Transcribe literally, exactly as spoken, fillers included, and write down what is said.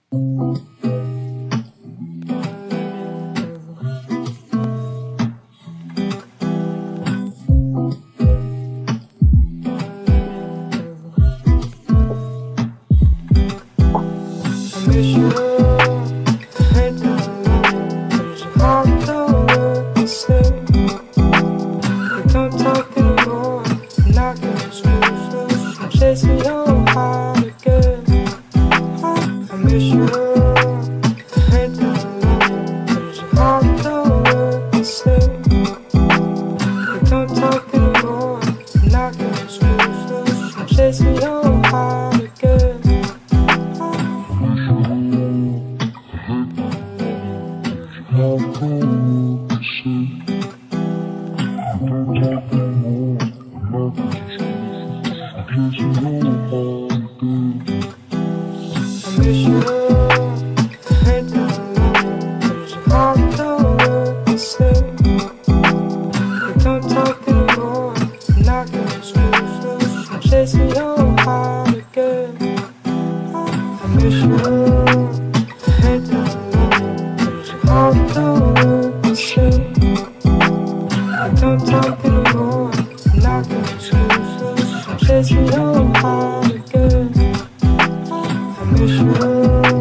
miss you. Hate the it's hard to word to say. We don't talk anymore. I'm not getting excuses. I'm chasing your heart again. I miss you. Hate the it's hard to word to say. We don't talk anymore. I'm not getting excuses. I'm chasing your heart again. I miss you. Hate the it's hard to word to say. We don't talk anymore. I'm not getting excuses. I'm chasing your heart again. I miss you. Hate the it's hard to word to say. We don't talk anymore. I'm not getting excuses. I'm chasing your heart again. I miss you.